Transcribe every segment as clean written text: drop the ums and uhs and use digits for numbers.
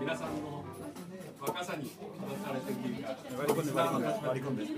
皆さんの若さに育たれているか割り込んで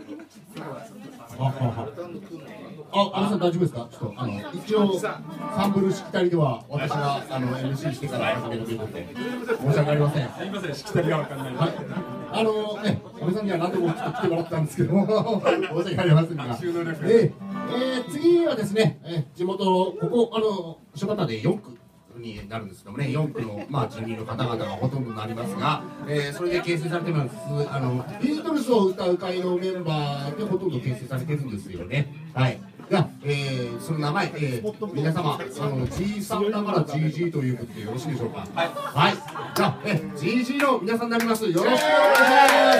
安倍さん大丈夫ですか？ちょっと一応サンプルしきたりでは私がMC してから始めるということで申し訳ありません。 すみません、しきたりがわかんない。 はい。安倍さんには何度もちょっと来てもらったんですけども申し訳ありませんが、次はですね、地元ここ柴田で4区になるんですけどもね、4区の住民の方々がほとんどになりますが、それで形成されてます。ビートルズを歌う会のメンバーでほとんど形成されてるんですよね。はい。が、その名前、皆様、G さんだから GG ということでよろしいでしょうか。はい。はい。じゃあ、GG の皆さんになります。よろしくお願いします。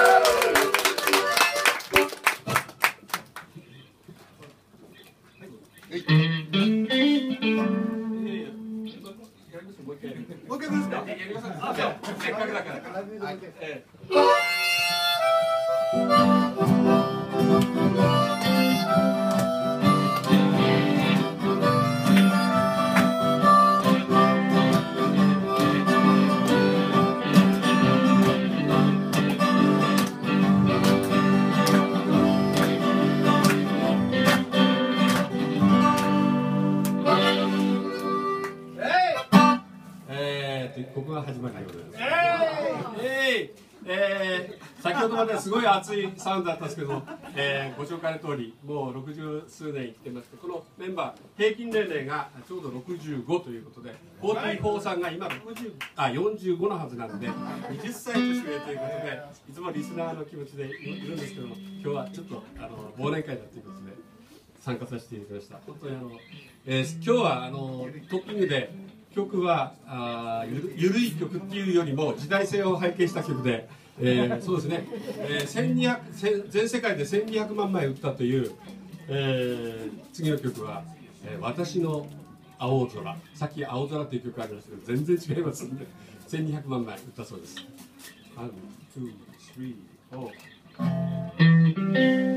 もう一回ですか？ やりましょう。じゃあ、せっかくだから。ここが始まりでございます。先ほどまですごい熱いサウンドだったんですけども、ご紹介の通りもう60数年生きてまして、このメンバー平均年齢がちょうど65ということで、44さんが今45のはずなので20歳年上ということで、いつもリスナーの気持ちでいるんですけども、今日はちょっと忘年会だということで参加させていただきました。本当に今日はトッピングで曲はゆるい曲っていうよりも時代性を背景した曲で、そうですね、全世界で1200万枚売ったという、次の曲は、私の青空。さっき青空という曲がありましたけど全然違いますので、1200万枚売ったそうです。1、2、3、4。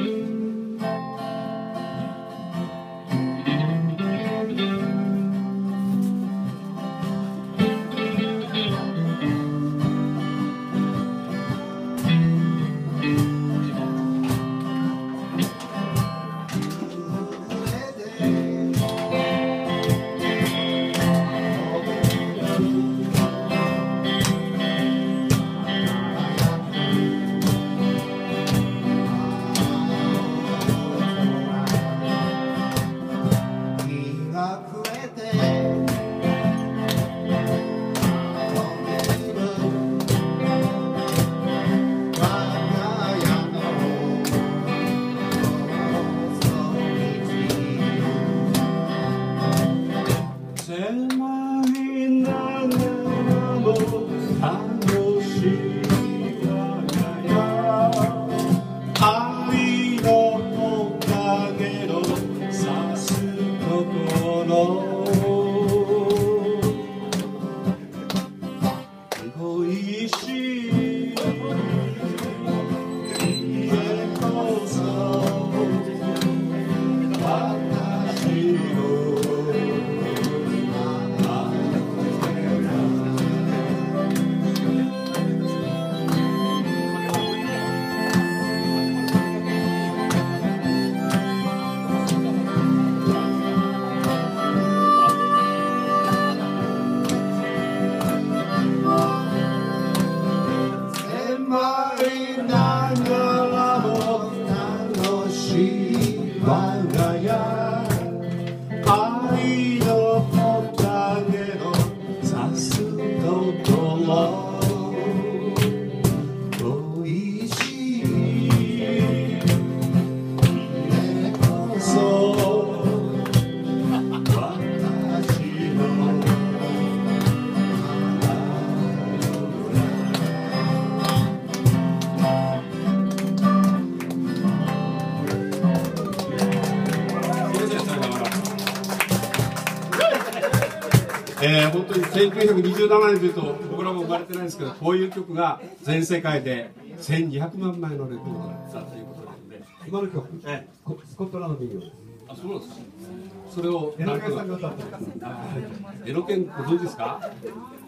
本当に1927年というと僕らも生まれてないんですけど、こういう曲が全世界で1200万枚のレコードだったということなので、 今の曲、スコットランド民謡です。 あ、そうなんですか。それをエロケンさんが歌ってます。 エロケンご存知ですか？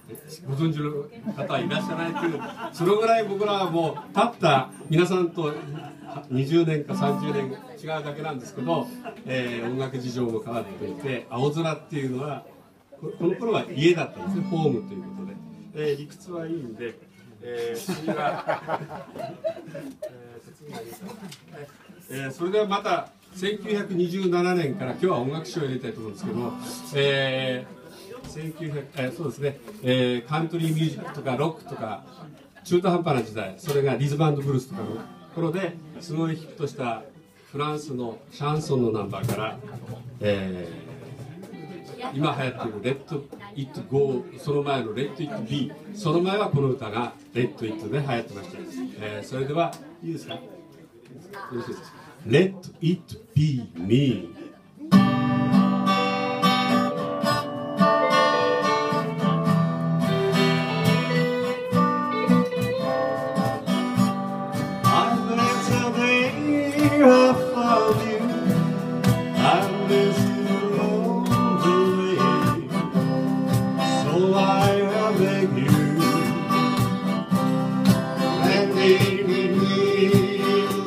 ご存知の方はいらっしゃらないという、そのぐらい僕らはもうたった皆さんと20年か30年違うだけなんですけど、音楽事情も変わっていて、青空っていうのはこの頃は家だったんですね、ホームということで、理屈はいいんで、次はそれではまた1927年から今日は音楽賞を入れたいと思うんですけども、そうですね、カントリーミュージックとかロックとか中途半端な時代、それがリズム&ブルースとかの頃ですごいヒットしたフランスのシャンソンのナンバーから、今流行っている「Let It Go」、その前の「Let It Be」、その前はこの歌が「Let It」で流行ってました。それではいいですか、よろしいですか。Let it be me. I bless the day I found you. I bless you along the way. So I beg you, let me be.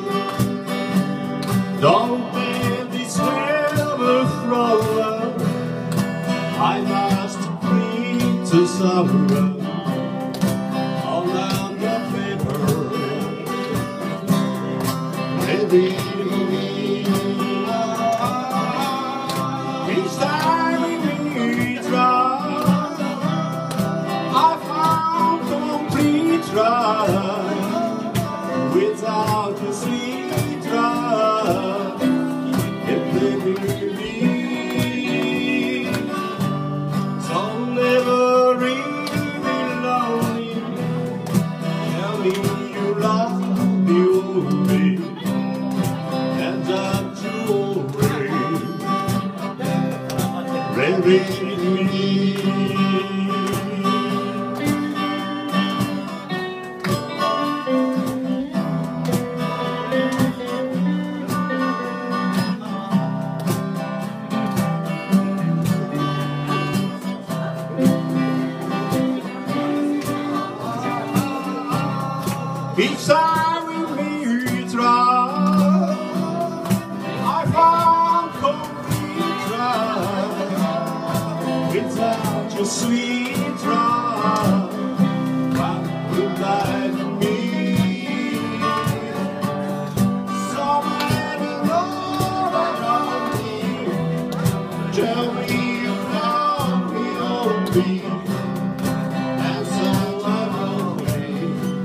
Don't let this ever flow. I must cling to someone on the paper. Maybe each time we try, I found complete trust without the sweet trust. So never really lonely. Tell me you love me only, and that you always ready to me. Each time we meet, I found complete trust without your sweet trust. What would I be? Someone all around me, tell me you love me only, and so I'm only.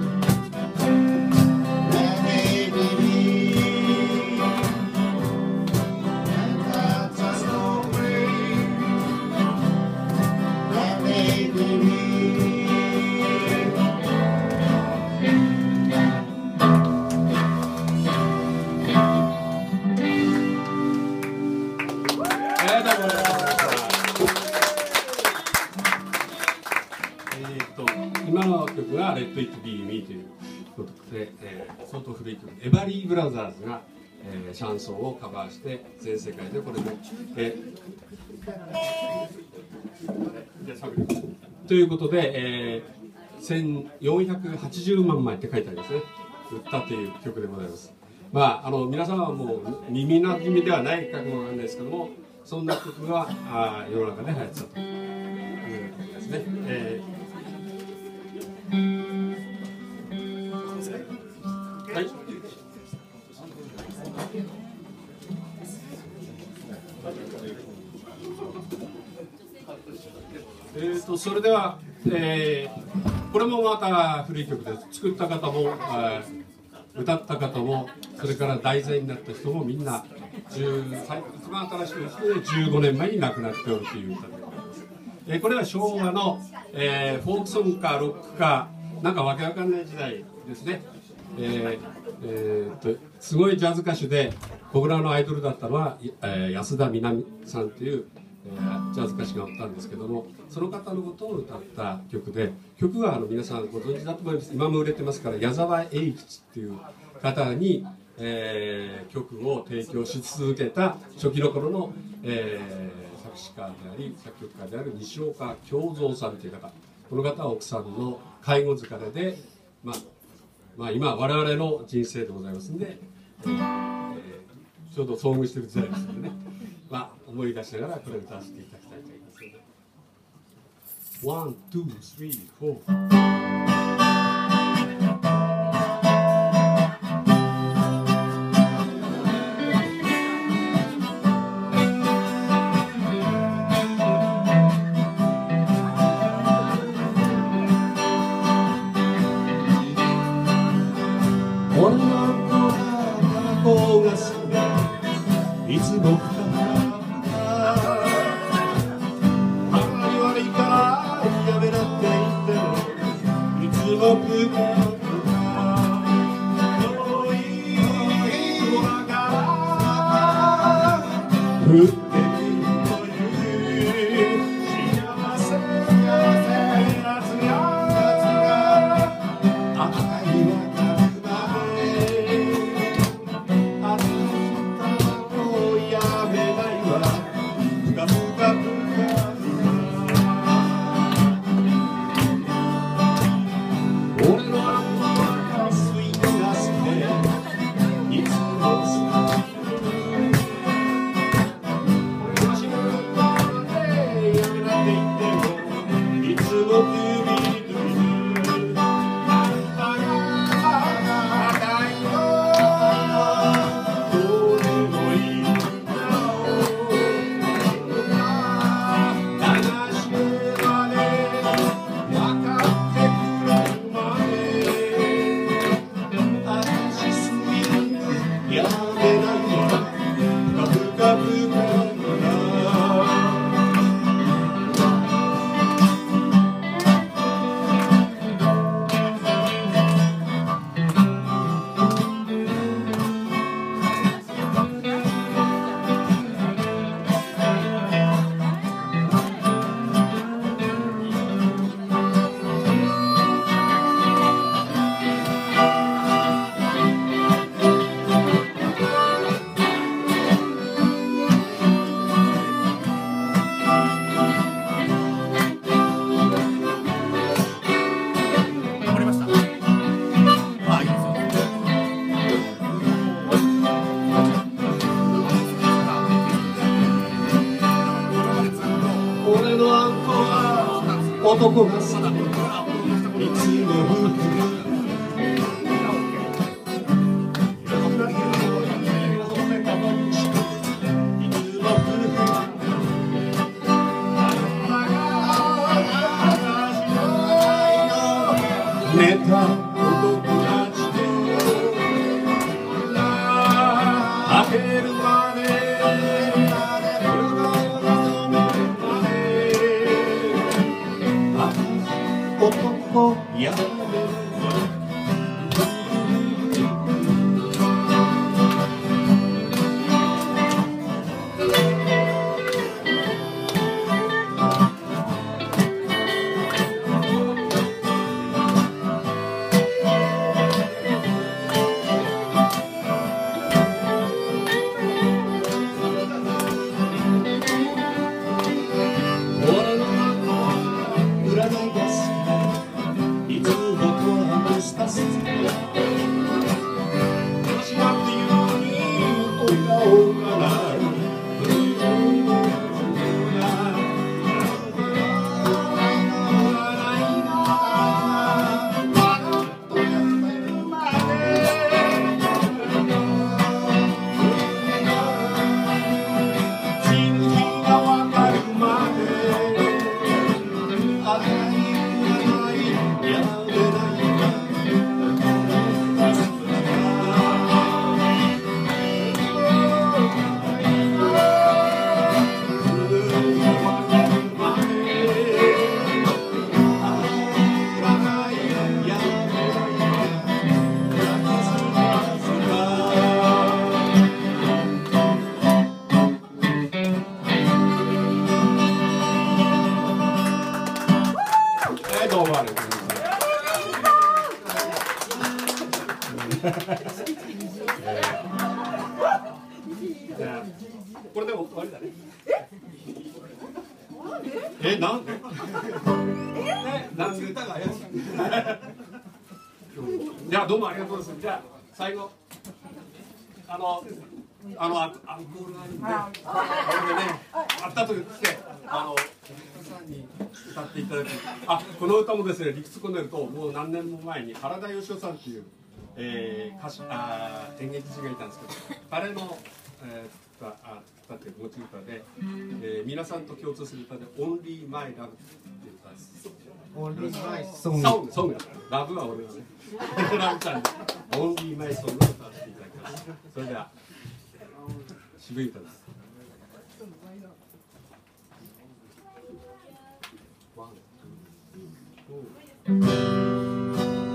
今の曲が「Let It Be Me」ということで、相当古い曲、エバリー・ブラザーズが、シャンソンをカバーして全世界でこれも、ということで、1480万枚って書いてありますね、売ったという曲でございます。まあ、皆さんはもう耳なじみではないかもわかんないですけども、そんな曲が世の中で流行ってたということですね。はい、それでは、これもまた古い曲です。作った方も、歌った方も、それから題材になった人もみんな一番新しい人で15年前に亡くなっておるという歌で、これは昭和の、フォークソングかロックかなんかわけわかんない時代ですね。すごいジャズ歌手で僕らのアイドルだったのは、安田みなみさんという、ジャズ歌手がおったんですけども、その方のことを歌った曲で、曲は皆さんご存知だと思います。今も売れてますから、矢沢永吉っていう方に、曲を提供し続けた初期の頃の、作詞家であり作曲家である西岡京三さんという方、 この方は奥さんの介護疲れで、まあ今我々の人生でございますんで、ちょうど遭遇している時代ですのでね、思い出しながらこれを歌わせていただきたいと思いますので。1、2、3、4。俺の子が好きでいつも深々あんまり悪いからやめなって言ってもいつも深々遠い空から降ってくるという幸せなやつが赤い男が好きでいつも寝た男たちで明けるまで男やめるどうもありがとうございますこれでも終わりだね。なんで？ が怪しい。 じゃあどうもありがとうございます。じゃあ最後アンコールがあるんで、これでね、あったと言って皆さんに歌っていただく。この歌もですね、理屈こねるともう何年も前に原田芳雄さんっていう、歌手演劇人がいたんですけど、彼の、歌って持ち歌で、皆さんと共通する歌で「Only My Love」っていう歌です。 オンリーマイソングラブは俺のねラブちゃんで「Only My Song」を歌っていただきます。それでは渋い歌です。ワン、ツー、フォー。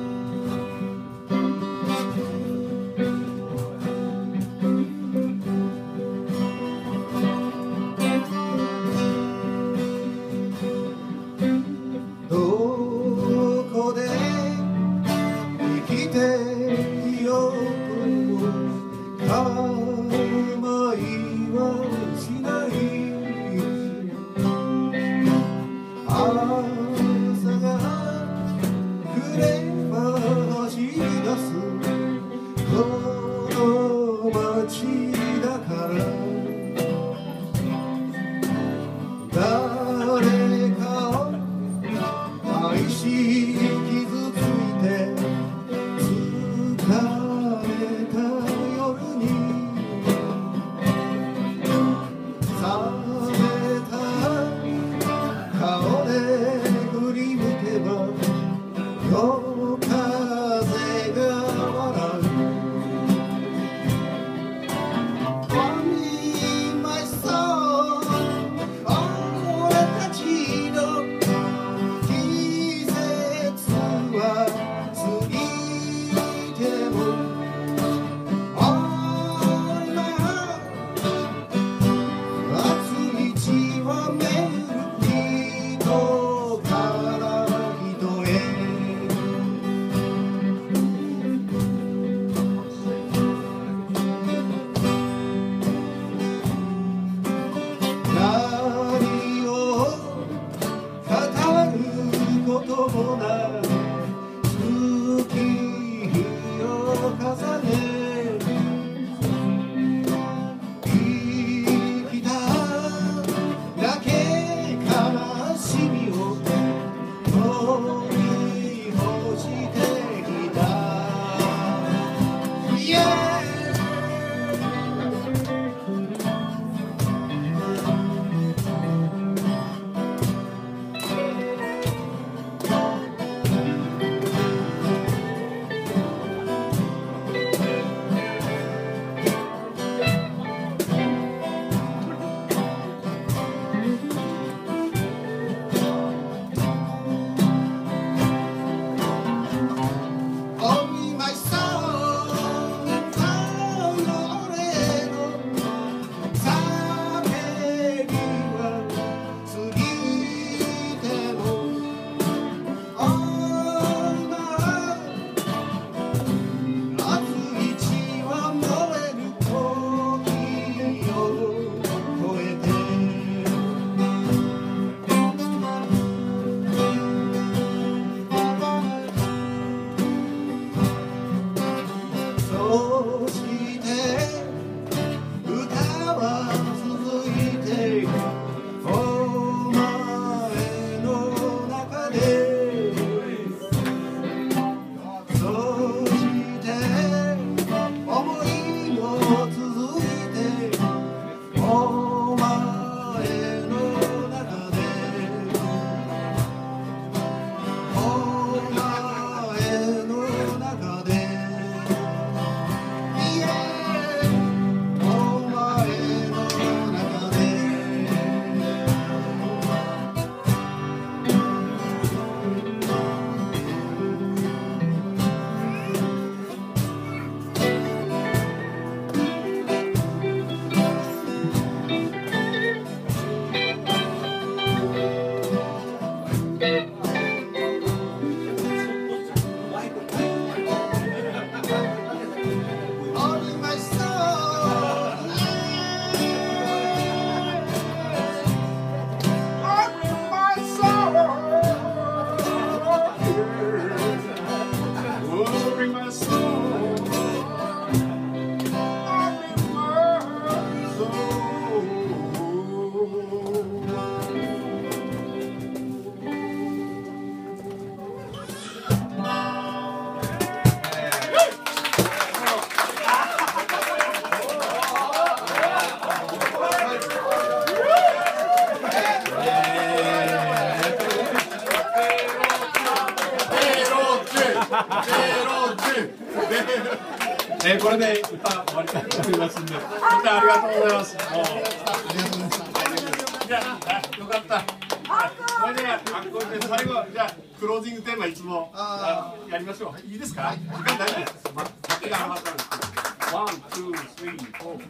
これで歌終わりたいと思いますんで、歌ありがとうございます。 ありがとうございました。 じゃあ、よかった。それでは、最後、じゃあ、クロージングテーマいつもやりましょう。いいですか？時間大丈夫です。手が余ったんですけど。ワン、ツー、スリー、フォー。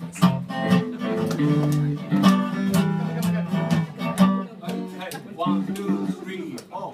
ワン、ツー、スリー、フォー。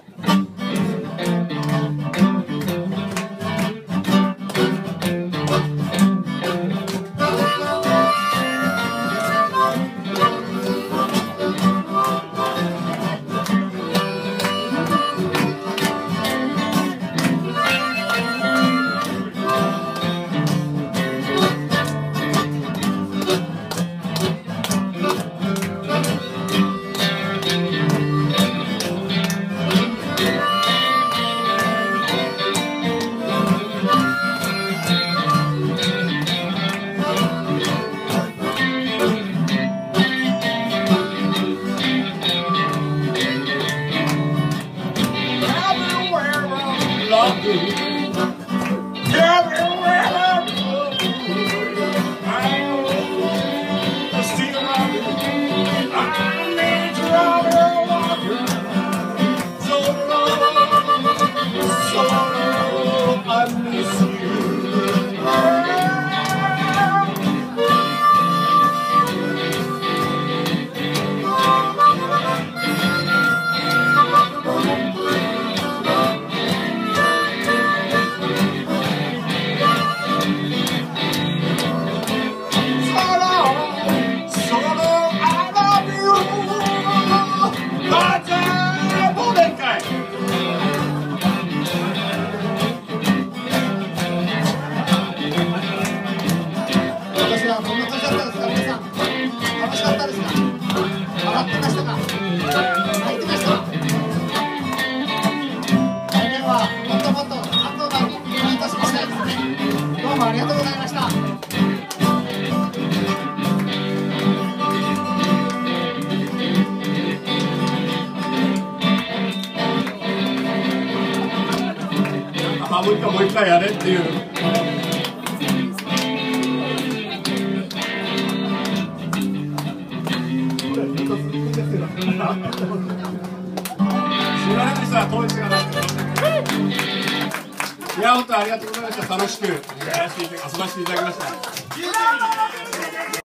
ありがとうございました。 ハーモニカもう一回やれっていう。すみませんでした、当日がなくて。いや、本当ありがとうございました。楽しく遊ばせていただきました。